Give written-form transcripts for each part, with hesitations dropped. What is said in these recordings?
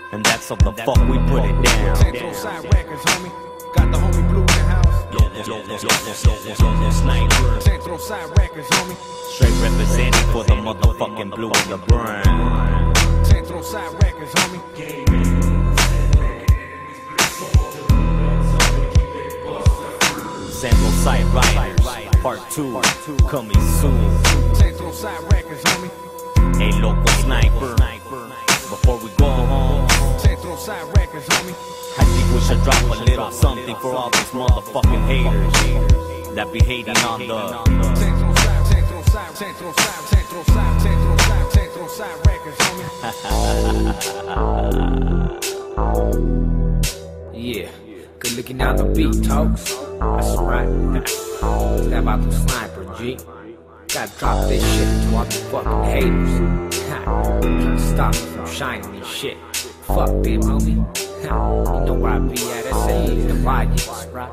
And that's how the fuck we put it down. Central Side Records, homie. Got the homie Blue in the house. Sniper. Central Side Records, homie. Straight representing for the motherfucking blue and the brown. Central Side Records, homie. Central Side Riders, Part 2, coming soon. Central Side Records, homie. Hey, Loco Sniper. Before we go home, Central Side Records, homie. I think we should drop a little something for all these motherfucking haters that be hating on the Central Side, Central Side, Central Side, Central Side, Central Side, Central Side Records, homie. Yeah, good looking on the beat, folks. That's right. Step out the sniper, G. Gotta drop this shit to all the fucking haters. Can't stop me from shining this shit. Fuck them, homie. You know where I be at, SA, the Bayous, right?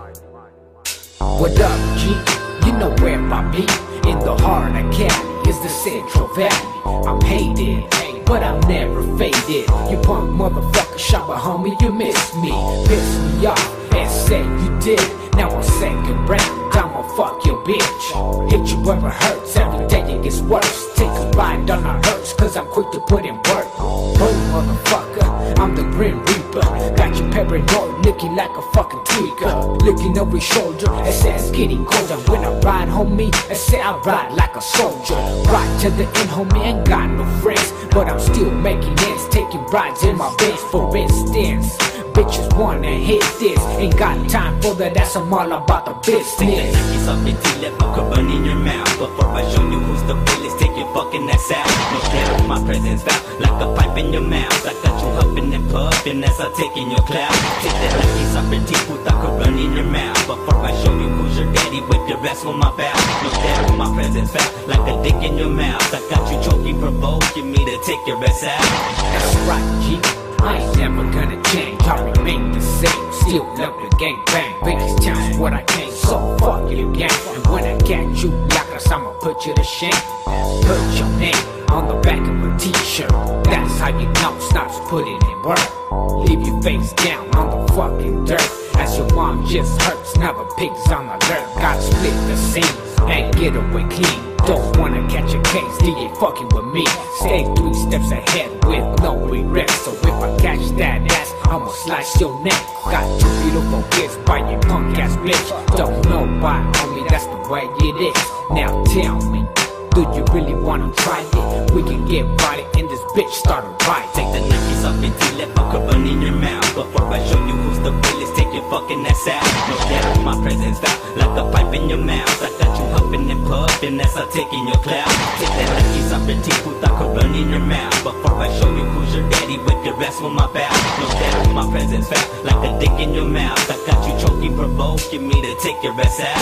What up, G? You know where I be. In the heart of Cali is the Central Valley. I'm hated, but I'm never faded. You punk motherfucker shopper, homie, you miss me. Piss me off and say you did. Now I'm second round, I'ma fuck your bitch. Hit you where it hurts, every day it gets worse. Take a ride on the hearse, cause I'm quick to put in work. Boom, motherfucker, I'm the Grim Reaper. Got you paranoid, looking like a fucking tweaker. Looking over your shoulder, it says getting colder. When I ride, homie, it say I ride like a soldier. Ride to the end, homie, ain't got no friends, but I'm still making ends, taking rides in my Benz, for instance. Bitches wanna hit this, ain't got time for that, that's I'm all about the business. It's up until left, I could run in your mouth. Before I show you who's the realest, take your fucking ass out. No care if my presence foul, like a pipe in your mouth. I got you huffing and puffing as I take in your clout. Take that like it's up until I could run in your mouth. Before I show you who's your daddy, whip your ass on my back. No care if my presence foul, like a dick in your mouth. I got you choking, provoking me to take your ass out. That's right, G. I ain't never gonna change, I remain the same. Still love the gang bang, biggest challenge what I came. So fuck you gang, and when I catch you lockers, I'ma put you to shame. Put your name on the back of a t-shirt. That's how you know stops putting in work. Leave your face down on the fucking dirt, as your mom just hurts, now the pig's on alert. Gotta split the scene and get away clean. Don't wanna catch a case, you ain't fucking with me. Stay 3 steps ahead with no regrets. So if I catch that ass, I'ma slice your neck. Got 2 beautiful kids by your punk ass bitch. Don't know why, homie, that's the way it is. Now tell me, do you really wanna try it? We can get body in this bitch, start a ride. Take the Nikes off until left, I could run in your mouth. Before I show you who's the realest, take your fucking ass out. No care if my presence foul, like a pipe in your mouth. I got you huffing and puffing as I take in your clout. Take that Nikes off until I could run in your mouth. Before I show you who's your daddy, whip your ass on my back. No care if my presence foul, like a dick in your mouth. I got you choking, provoking me to take your ass out.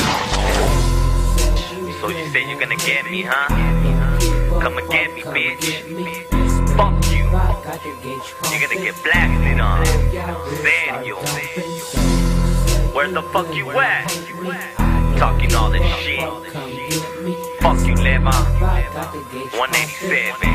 So you say you're gonna get me, huh? Come and get me, bitch. Fuck you. You're gonna get blasted on. Serio. Where the fuck you at? Talking all this shit. Fuck you, Leva. 187.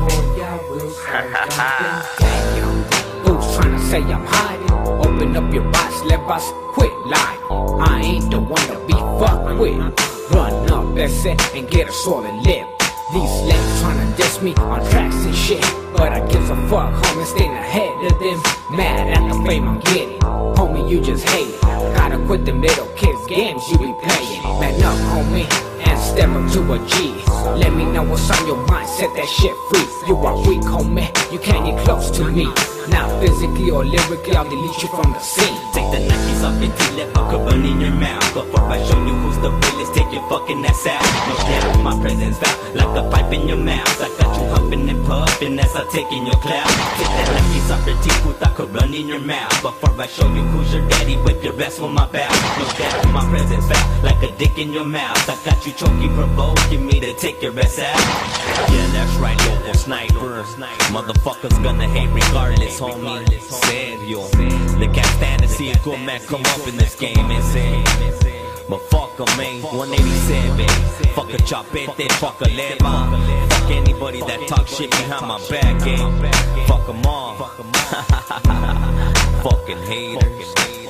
Who's tryna say I'm hiding? Open up your eyes, let us quit lying. I ain't the one to be fucked with. Run up, that's it, and get a solid lip. These lames tryna diss me on tracks and shit, but I give a fuck, homie, staying ahead of them. Mad at the fame I'm getting, homie, you just hate it. Gotta quit them little kids games you be playing. Man up, homie, and step up to a G. Let me know what's on your mind, set that shit free. You are weak, homie, you can't get close to me. Now physically or lyrically, I'll delete you from the scene. Take the Nikes off until left, I could run in your mouth. Before I show you who's the realest, take your fucking ass out. No care if my presence foul, like a pipe in your mouth. I got you huffing and puffing as I take in your clout. Take that Nikes off until I could run in your mouth. Before I show you who's your daddy, whip your ass on my back. No care if my presence foul, like a dick in your mouth. I got you choking, provoking me to take your ass out. Yeah, that's right, Loco Sniper. Motherfuckers gonna hate regardless, homie. Serio. They can't stand to see a good man come up in this game and say, but fuck 'em, man. 187. Fuck a chopete, fuck a leva. Fuck anybody that talk shit behind my back, eh? Fuck 'em all. Fucking haters.